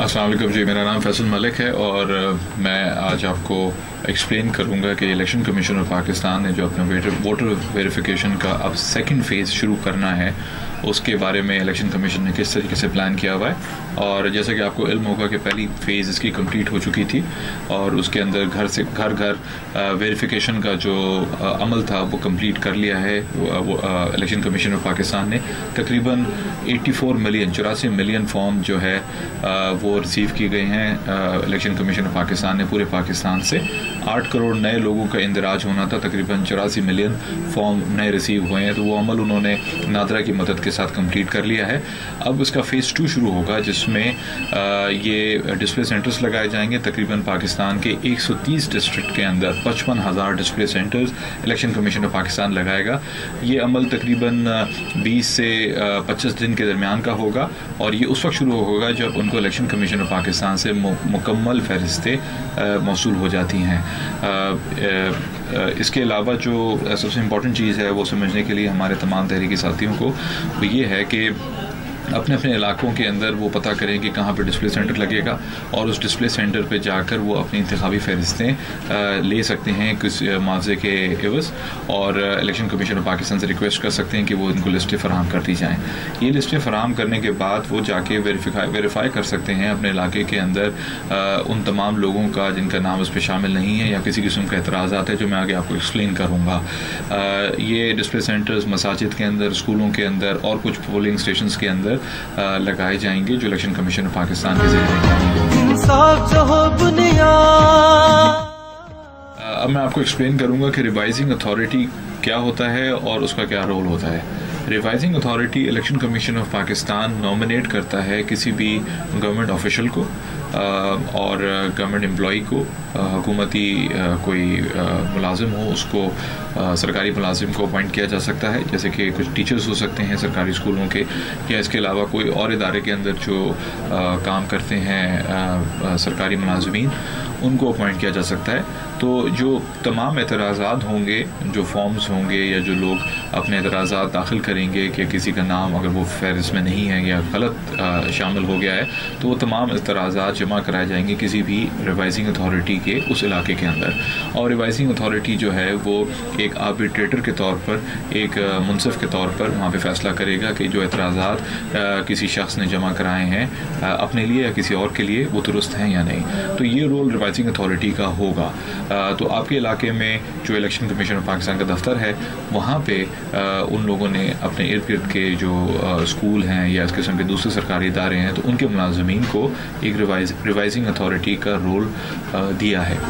अस्सलाम वालेकुम जी, मेरा नाम फैसल मलिक है और मैं आज आपको एक्सप्लेन करूंगा कि इलेक्शन कमीशन ऑफ पाकिस्तान ने जो अपना वोटर वेरिफिकेशन का अब सेकंड फेज़ शुरू करना है उसके बारे में इलेक्शन कमीशन ने किस तरीके से प्लान किया हुआ है। और जैसा कि आपको इल्म होगा कि पहली फ़ेज़ इसकी कंप्लीट हो चुकी थी और उसके अंदर घर से घर वेरिफिकेशन का जो अमल था वो कंप्लीट कर लिया है। वो इलेक्शन कमीशन ऑफ पाकिस्तान ने तकरीबन 84 मिलियन फॉर्म जो है वो रिसीव किए गए हैं। इलेक्शन कमीशन ऑफ पाकिस्तान ने पूरे पाकिस्तान से 8 करोड़ नए लोगों का इंदराज होना था, तकरीबन 84 मिलियन फॉर्म नए रिसीव हुए हैं। तो वो अमल उन्होंने नादरा की मदद के साथ कंप्लीट कर लिया है। अब इसका फ़ेज़ 2 शुरू होगा जिसमें ये डिस्प्ले सेंटर्स लगाए जाएंगे। तकरीबन पाकिस्तान के 130 डिस्ट्रिक्ट के अंदर 55,000 display centres election commission of Pakistan लगाएगा। ये अमल तकरीबन 20 से 25 दिन के दरमियान का होगा और ये उस वक्त शुरू होगा जब उनको इलेक्शन कमीशन ऑफ पाकिस्तान से मुकम्मल फहरिस्तें मौसूल हो जाती हैं। इसके अलावा जो सबसे इम्पॉर्टेंट चीज़ है वो समझने के लिए हमारे तमाम तहरीकी साथियों को वो ये है कि अपने अपने इलाकों के अंदर वो पता करें कि कहाँ पे डिस्प्ले सेंटर लगेगा और उस डिस्प्ले सेंटर पे जाकर वो अपनी इंतखाबी फहरिस्तें ले सकते हैं किस मुआवजे के एवज़। और इलेक्शन कमीशन ऑफ पाकिस्तान से रिक्वेस्ट कर सकते हैं कि वो उनको लिस्टें फराहम कर दी जाएँ। ये लिस्टें फराहम करने के बाद वो जाके वेरीफाई कर सकते हैं अपने इलाके के अंदर उन तमाम लोगों का जिनका नाम उस पर शामिल नहीं है या किसी किस्म का एतराज़ात है जो मैं आगे आपको एक्सप्लेन करूँगा। ये डिस्प्ले सेंटर्स मसाजिद के अंदर, स्कूलों के अंदर और कुछ पोलिंग स्टेशन के अंदर लगाए जाएंगे जो इलेक्शन कमीशन ऑफ पाकिस्तान के ज़रिए। अब मैं आपको एक्सप्लेन करूंगा कि रिवाइजिंग अथॉरिटी क्या होता है और उसका क्या रोल होता है। Revising authority election commission of Pakistan nominate करता है किसी भी गवर्नमेंट ऑफिशियल को और गवर्नमेंट एम्प्लॉई को, हुकूमती कोई मुलाजिम हो उसको सरकारी मुलाजिम को अपॉइंट किया जा सकता है, जैसे कि कुछ टीचर्स हो सकते हैं सरकारी स्कूलों के, या इसके अलावा कोई और इदारे के अंदर जो काम करते हैं सरकारी मुलाजमीन उनको अपॉइंट किया जा सकता है। तो जो तमाम एतराज़ात होंगे, जो फॉर्म्स होंगे या जो लोग अपने एतराज़ात दाखिल करेंगे कि किसी का नाम अगर वो फहरिस्त में नहीं है या गलत शामिल हो गया है तो वो तमाम एतराज़ात जमा कराए जाएंगे किसी भी रिवाइजिंग अथॉरिटी के उस इलाके के अंदर। और रिवाइजिंग अथॉरिटी जो है वो एक आर्बिट्रेटर के तौर पर, एक मुनसिफ के तौर पर वहाँ पे फ़ैसला करेगा कि जो एतराज़ात किसी शख्स ने जमा कराए हैं अपने लिए या किसी और के लिए वो दुरुस्त हैं या नहीं। तो ये रोल रिवाइजिंग अथॉरिटी का होगा। तो आपके इलाके में जो इलेक्शन कमीशन ऑफ पाकिस्तान का दफ्तर है वहाँ पे उन लोगों ने अपने इर्द गिर्द के जो स्कूल हैं या इस किस्म के दूसरे सरकारी इदारे हैं तो उनके मुलाजमीन को एक रिवाइजिंग अथॉरिटी का रोल दिया है।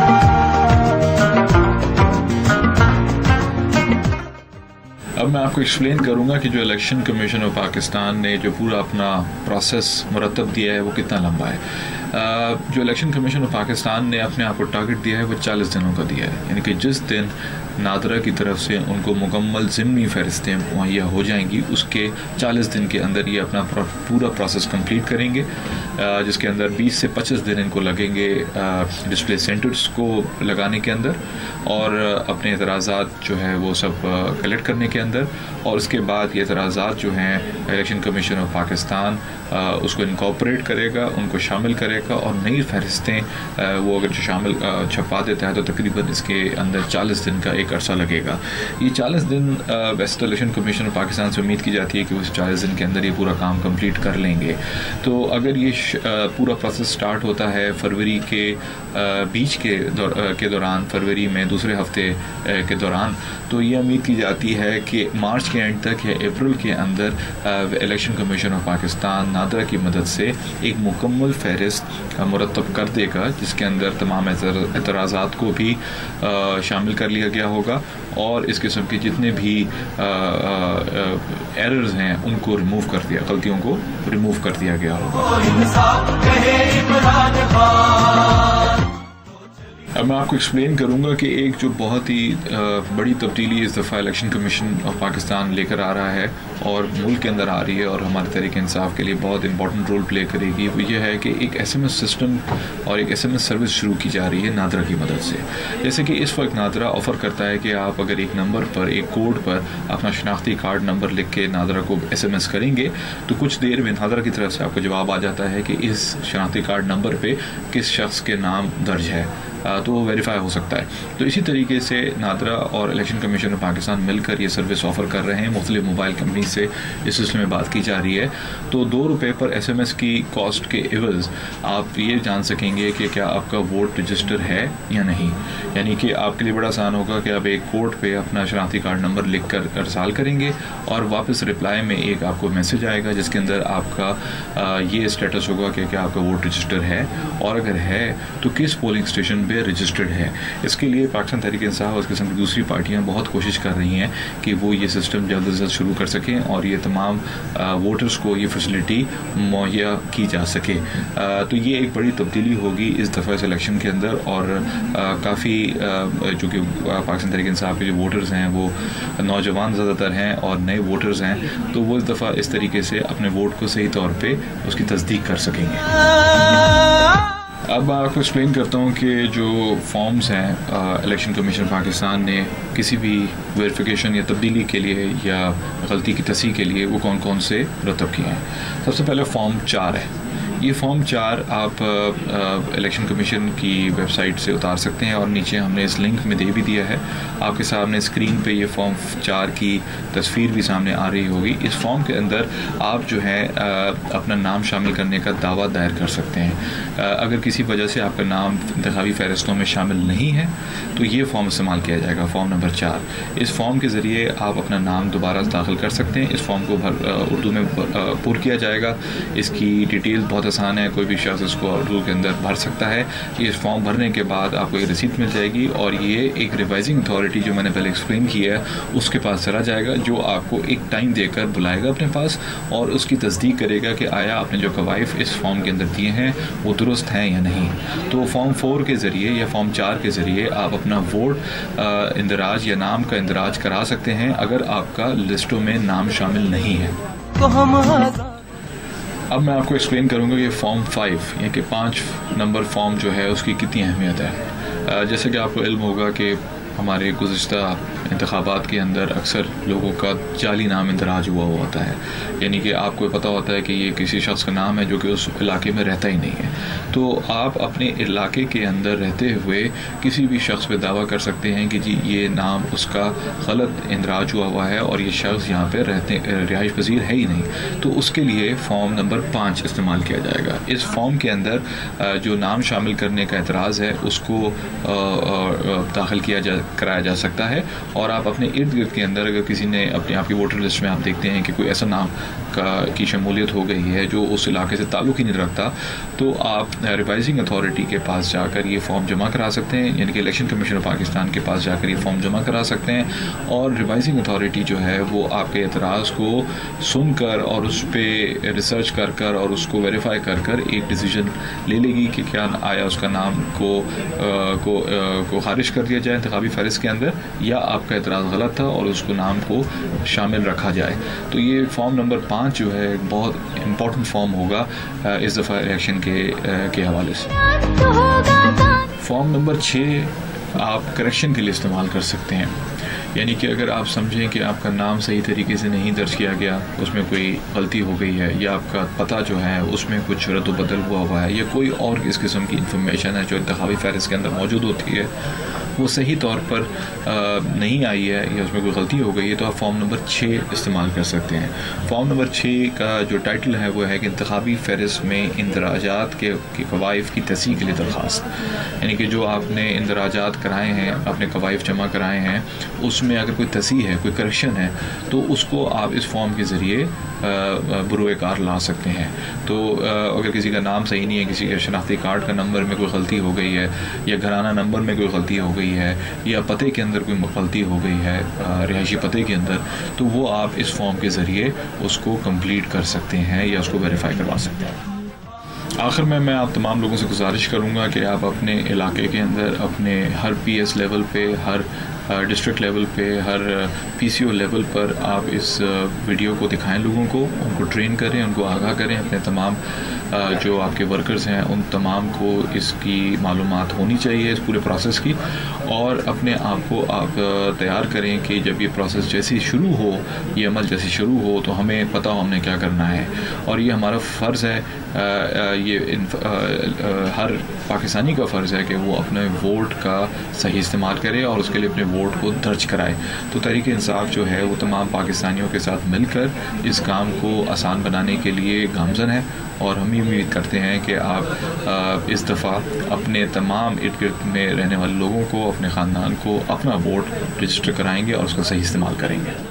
अब मैं आपको एक्सप्लेन करूंगा कि जो इलेक्शन कमीशन ऑफ पाकिस्तान ने जो पूरा अपना प्रोसेस मुरतब दिया है वो कितना लंबा है। जो इलेक्शन कमीशन ऑफ पाकिस्तान ने अपने आप को टारगेट दिया है वो 40 दिनों का दिया है, यानी कि जिस दिन नादरा की तरफ से उनको मुकम्मल ज़िम्नी फहरिस्तें मुहैया हो जाएंगी उसके 40 दिन के अंदर ये अपना पूरा प्रोसेस कंप्लीट करेंगे, जिसके अंदर 20 से 25 दिन इनको लगेंगे डिस्प्ले सेंटर्स को लगाने के अंदर और अपने एतराज़ात जो है वो सब कलेक्ट करने के अंदर। और उसके बाद ये एतराज़ात जो हैं इलेक्शन कमीशन ऑफ पाकिस्तान उसको इनकॉर्पोरेट करेगा, उनको शामिल करेगा और नई फहरिस्तें वो अगर जो शामिल छपा देता है तो तकरीबन इसके अंदर 40 दिन का एक अरसा लगेगा। ये 40 दिन वैसे तो इलेक्शन कमीशन ऑफ पाकिस्तान से उम्मीद की जाती है कि वो 40 दिन के अंदर ये पूरा काम कंप्लीट कर लेंगे। तो अगर ये पूरा प्रोसेस स्टार्ट होता है फरवरी के बीच के दौरान, फरवरी में दूसरे हफ्ते के दौरान, तो ये उम्मीद की जाती है कि मार्च के एंड तक या अप्रैल के अंदर election commission of Pakistan NADRA की मदद से एक मुकम्मल फहरिस्त मुरतब कर देगा जिसके अंदर तमाम एतराज़ात को भी शामिल कर लिया गया होगा और इस किस्म के जितने भी एरर्स हैं उनको रिमूव कर दिया, गलतियों को रिमूव कर दिया गया होगा। अब मैं आपको एक्सप्लेन करूंगा कि एक जो बहुत ही बड़ी तब्दीली इस दफ़ा इलेक्शन कमीशन ऑफ पाकिस्तान लेकर आ रहा है और मुल्क के अंदर आ रही है और हमारे तहरीक इंसाफ के लिए बहुत इंपॉर्टेंट रोल प्ले करेगी, वो ये है कि एक SMS सिस्टम और एक SMS सर्विस शुरू की जा रही है नादरा की मदद से। जैसे कि इस वक्त नादरा ऑफ़र करता है कि आप अगर एक नंबर पर, एक कोड पर अपना शनाख्ती कार्ड नंबर लिख के नादरा को SMS करेंगे तो कुछ देर में नादरा की तरफ से आपको जवाब आ जाता है कि इस शनाख्ती कार्ड नंबर पर किस शख्स के नाम दर्ज है, तो वो वेरीफाई हो सकता है। तो इसी तरीके से नादरा और इलेक्शन कमीशन ऑफ पाकिस्तान मिलकर ये सर्विस ऑफ़र कर रहे हैं। मुख्तलिफ मोबाइल कंपनी से इस सिलसिले में बात की जा रही है। तो ₹2 पर SMS की कॉस्ट के एवज़ आप ये जान सकेंगे कि क्या आपका वोट रजिस्टर है या नहीं। यानी कि आपके लिए बड़ा आसान होगा कि आप एक कोड पे अपना शनाख्ती कार्ड नंबर लिख कर अरसाल करेंगे और वापस रिप्लाई में एक आपको मैसेज आएगा जिसके अंदर आपका ये स्टेटस होगा कि क्या आपका वोट रजिस्टर है, और अगर है तो किस पोलिंग स्टेशन रजिस्टर्ड है। इसके लिए पाकिस्तान तहरीक इंसाफ और इस किस्म की दूसरी पार्टियां बहुत कोशिश कर रही हैं कि वो ये सिस्टम जल्द से जल्द शुरू कर सकें और ये तमाम वोटर्स को ये फैसिलिटी मुहैया की जा सके। तो ये एक बड़ी तब्दीली होगी इस दफ़ा इस इलेक्शन के अंदर, और काफ़ी जो कि पाकिस्तान तहरीक इंसाफ के जो वोटर्स हैं वो नौजवान ज़्यादातर हैं और नए वोटर्स हैं, तो वो इस दफ़ा इस तरीके से अपने वोट को सही तौर पर उसकी तस्दीक कर सकेंगे। अब मैं आपको एक्सप्लेन करता हूँ कि जो फॉर्म्स हैं इलेक्शन कमीशन पाकिस्तान ने किसी भी वेरिफिकेशन या तब्दीली के लिए या गलती की तस्हीह के लिए वो कौन कौन से रतब किए हैं। सबसे पहले फॉर्म 4 है। ये फॉर्म 4 आप इलेक्शन कमीशन की वेबसाइट से उतार सकते हैं और नीचे हमने इस लिंक में दे भी दिया है। आपके सामने स्क्रीन पे ये फॉर्म 4 की तस्वीर भी सामने आ रही होगी। इस फॉर्म के अंदर आप जो है अपना नाम शामिल करने का दावा दायर कर सकते हैं। अगर किसी वजह से आपका नाम इंतखाबी फहरिस्तों में शामिल नहीं है तो ये फॉर्म इस्तेमाल किया जाएगा, फॉर्म नंबर 4। इस फॉर्म के ज़रिए आप अपना नाम दोबारा दाखिल कर सकते हैं। इस फॉर्म को उर्दू में पुर किया जाएगा। इसकी डिटेल बहुत आसान है, कोई भी शख्स इसको उर्दू के अंदर भर सकता है। इस फॉर्म भरने के बाद आपको एक रसीद मिल जाएगी और ये एक रिवाइजिंग अथॉरिटी जो मैंने पहले एक्सप्लेन किया है उसके पास चला जाएगा, जो आपको एक टाइम देकर बुलाएगा अपने पास और उसकी तस्दीक करेगा कि आया आपने जो कवायफ इस फॉर्म के अंदर दिए हैं वो दुरुस्त हैं या नहीं। तो फॉर्म 4 के ज़रिए या फॉर्म 4 के ज़रिए आप अपना वोट इंदराज या नाम का इंदराज करा सकते हैं अगर आपका लिस्टों में नाम शामिल नहीं है। अब मैं आपको एक्सप्लेन करूंगा कि फॉर्म 5 यानी कि 5 नंबर फॉर्म जो है उसकी कितनी अहमियत है। जैसे कि आपको इल्म होगा कि हमारे गुज़िश्ता इंतखाबात के अंदर अक्सर लोगों का जाली नाम इंदराज हुआ होता है, यानी कि आपको पता होता है कि ये किसी शख्स का नाम है जो कि उस इलाके में रहता ही नहीं है। तो आप अपने इलाके के अंदर रहते हुए किसी भी शख्स पे दावा कर सकते हैं कि जी ये नाम उसका गलत इंदराज हुआ है और ये शख्स यहाँ पे रिहाइश पजीर है ही नहीं। तो उसके लिए फॉर्म नंबर 5 इस्तेमाल किया जाएगा। इस फॉर्म के अंदर जो नाम शामिल करने का एतराज़ है उसको दाखिल कराया जा सकता है, और आप अपने इर्द गिर्द के अंदर अगर किसी ने अपने आपकी वोटर लिस्ट में आप देखते हैं कि कोई ऐसा नाम की शमूलियत हो गई है जो उस इलाके से ताल्लुक़ ही नहीं रखता, तो आप रिवाइजिंग अथॉरिटी के पास जाकर ये फॉर्म जमा करा सकते हैं, यानी कि इलेक्शन कमीशन ऑफ पाकिस्तान के पास जाकर ये फॉर्म जमा करा सकते हैं। और रिवाइजिंग अथॉरिटी जो है वो आपके एतराज़ को सुनकर और उस पर रिसर्च कर और उसको वेरीफाई कर एक डिसीजन ले लेगी कि क्या आया उसका नाम को खारिज कर दिया जाए इंतखाबी फहरिस्त के अंदर, या आपका एतराज़ गलत था और उसको नाम को शामिल रखा जाए। तो ये फॉर्म नंबर 5 जो है बहुत इम्पॉर्टेंट फॉर्म होगा इस दफ़ा इलेक्शन के हवाले से। फॉर्म नंबर 6 आप करेक्शन के लिए इस्तेमाल कर सकते हैं, यानी कि अगर आप समझें कि आपका नाम सही तरीके से नहीं दर्ज किया गया, उसमें कोई गलती हो गई है, या आपका पता जो है उसमें कुछ रद्द बदल हुआ है, या कोई और इस किस्म की इंफॉर्मेशन है जो इंतखाबी फहरिस्त के अंदर मौजूद होती है वो सही तौर पर नहीं आई है या उसमें कोई गलती हो गई है, तो आप फॉर्म नंबर 6 इस्तेमाल कर सकते हैं। फॉर्म नंबर 6 का जो टाइटल है वो है कि इंतखाबी फहरिस्त में इंदराजात के कवायफ की तस्हीह के लिए दरख्वास्त, यानी कि जो आपने इंदराजात कराए हैं, अपने कवायफ जमा कराए हैं, उसमें अगर कोई तस्हीह है, कोई करेक्शन है, तो उसको आप इस फॉर्म के ज़रिए बरोए कार ला सकते हैं। तो अगर किसी का नाम सही नहीं है, किसी के शनाख्ती कार्ड का नंबर में कोई गलती हो गई है, या घराना नंबर में कोई गलती हो गई है, या पते के अंदर कोई गलती हो गई है, रिहायशी पते के अंदर, तो वो आप इस फॉर्म के ज़रिए उसको कंप्लीट कर सकते हैं या उसको वेरीफाई करवा सकते हैं। आखिर में मैं आप तमाम लोगों से गुजारिश करूंगा कि आप अपने इलाके के अंदर अपने हर पीएस लेवल पे, हर डिस्ट्रिक्ट लेवल पे, हर पीसीओ लेवल पर आप इस वीडियो को दिखाएं लोगों को, उनको ट्रेन करें, उनको आगाह करें। अपने तमाम जो आपके वर्कर्स हैं उन तमाम को इसकी मालूमात होनी चाहिए इस पूरे प्रोसेस की, और अपने आप को आप तैयार करें कि जब ये प्रोसेस जैसे शुरू हो, ये अमल जैसे शुरू हो, तो हमें पता हो हमने क्या करना है। और ये हमारा फ़र्ज़ है, हर पाकिस्तानी का फ़र्ज़ है कि वो अपने वोट का सही इस्तेमाल करे और उसके लिए अपने वोट को दर्ज कराए। तो तहरीक इंसाफ जो है वो तमाम पाकिस्तानियों के साथ मिलकर इस काम को आसान बनाने के लिए गामज़न है, और हम ये उम्मीद करते हैं कि आप इस दफ़ा अपने तमाम इर्द गिर्द में रहने वाले लोगों को, अपने ख़ानदान को अपना वोट रजिस्टर कराएंगे और उसका सही इस्तेमाल करेंगे।